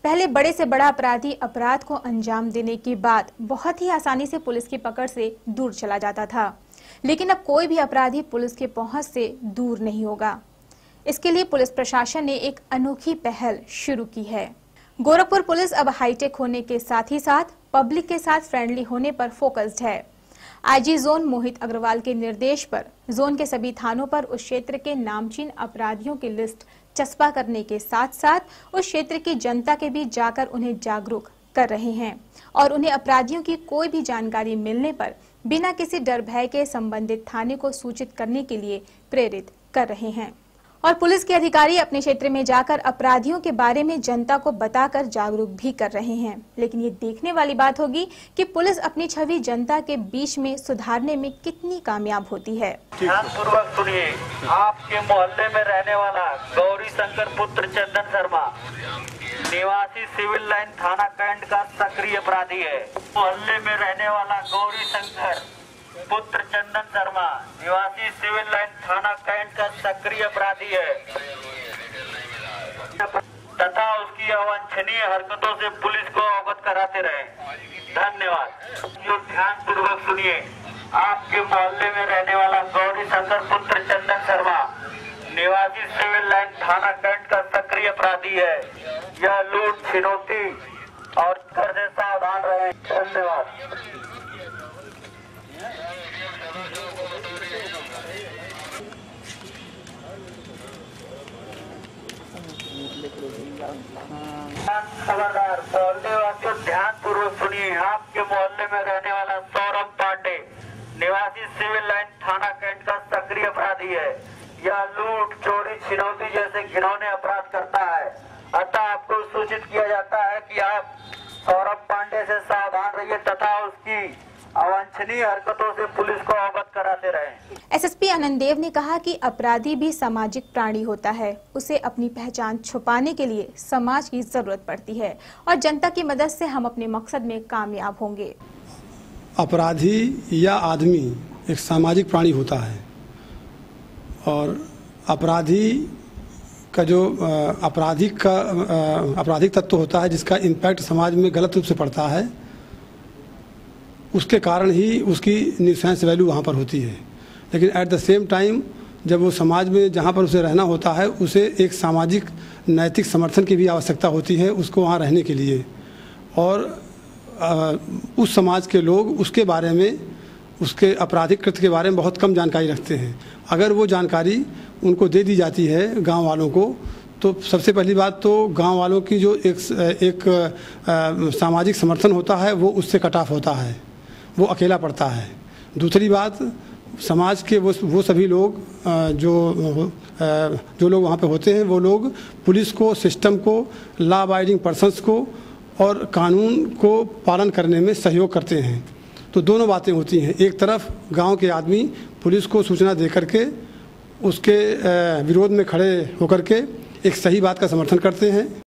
पहले बड़े से बड़ा अपराधी अपराध को अंजाम देने के बाद बहुत ही आसानी से पुलिस की पकड़ से दूर चला जाता था, लेकिन अब कोई भी अपराधी पुलिस के पहुंच से दूर नहीं होगा। इसके लिए पुलिस प्रशासन ने एक अनोखी पहल शुरू की है। गोरखपुर पुलिस अब हाईटेक होने के साथ ही साथ पब्लिक के साथ फ्रेंडली होने पर फोकस्ड है। आईजी जोन मोहित अग्रवाल के निर्देश पर जोन के सभी थानों पर उस क्षेत्र के नामचीन अपराधियों की लिस्ट चस्पा करने के साथ साथ उस क्षेत्र की जनता के बीच जाकर उन्हें जागरूक कर रहे हैं और उन्हें अपराधियों की कोई भी जानकारी मिलने पर बिना किसी डर भय के संबंधित थाने को सूचित करने के लिए प्रेरित कर रहे हैं। और पुलिस के अधिकारी अपने क्षेत्र में जाकर अपराधियों के बारे में जनता को बताकर जागरूक भी कर रहे हैं। लेकिन ये देखने वाली बात होगी कि पुलिस अपनी छवि जनता के बीच में सुधारने में कितनी कामयाब होती है। ध्यानपूर्वक सुनिए, आपके मोहल्ले में रहने वाला गौरी शंकर पुत्र चंदन शर्मा निवासी सिविल लाइन थाना कैंट का सक्रिय अपराधी है। मोहल्ले में रहने वाला गौरी शंकर पुत्र चंदन शर्मा निवासी सिविल लाइन थाना कैंट का सक्रिय अपराधी है तथा उसकी अवांछनीय हरकतों से पुलिस को अवगत कराते रहे। धन्यवाद। जो ध्यान पूर्वक सुनिए, आपके मोहल्ले में रहने वाला गौरी शंकर पुत्र चंदन शर्मा निवासी सिविल लाइन थाना कैंट का सक्रिय अपराधी है। यह लूट, छिनौती और घर से सावधान रहे। धन्यवाद। खबरदार मोहल्ले वासियों, ध्यान पूर्वक सुनिए, आपके मोहल्ले में रहने वाला सौरभ पांडे निवासी सिविल लाइन थाना कैंट का सक्रिय अपराधी है। यह लूट, चोरी, छिनौती जैसे घिनौने अपराध करता है। अतः आपको सूचित किया जाता है कि आप सौरभ पांडे से सावधान रहिए तथा उसकी अवांछनीय हरकतों से पुलिस को अवगत कराते रहें। एसएसपी आनंद देव ने कहा कि अपराधी भी सामाजिक प्राणी होता है, उसे अपनी पहचान छुपाने के लिए समाज की जरूरत पड़ती है और जनता की मदद से हम अपने मकसद में कामयाब होंगे। अपराधी या आदमी एक सामाजिक प्राणी होता है और अपराधी का जो आपराधिक तत्व होता है, जिसका इम्पैक्ट समाज में गलत रूप से पड़ता है, उसके कारण ही उसकी न्यूसेंस वैल्यू वहाँ पर होती है। लेकिन एट द सेम टाइम जब वो समाज में जहाँ पर उसे रहना होता है, उसे एक सामाजिक नैतिक समर्थन की भी आवश्यकता होती है उसको वहाँ रहने के लिए। और उस समाज के लोग उसके बारे में, उसके आपराधिक कृत्य के बारे में बहुत कम जानकारी रखते हैं। अगर वो जानकारी उनको दे दी जाती है गांव वालों को, तो सबसे पहली बात तो गांव वालों की जो एक सामाजिक समर्थन होता है वो उससे कट ऑफ होता है, वो अकेला पड़ता है। दूसरी बात, समाज के वो सभी लोग जो लोग वहाँ पे होते हैं, वो लोग पुलिस को, सिस्टम को, लॉ अबाइडिंग पर्सन्स को और कानून को पालन करने में सहयोग करते हैं। तो दोनों बातें होती हैं। एक तरफ गांव के आदमी पुलिस को सूचना दे करके उसके विरोध में खड़े होकर के एक सही बात का समर्थन करते हैं,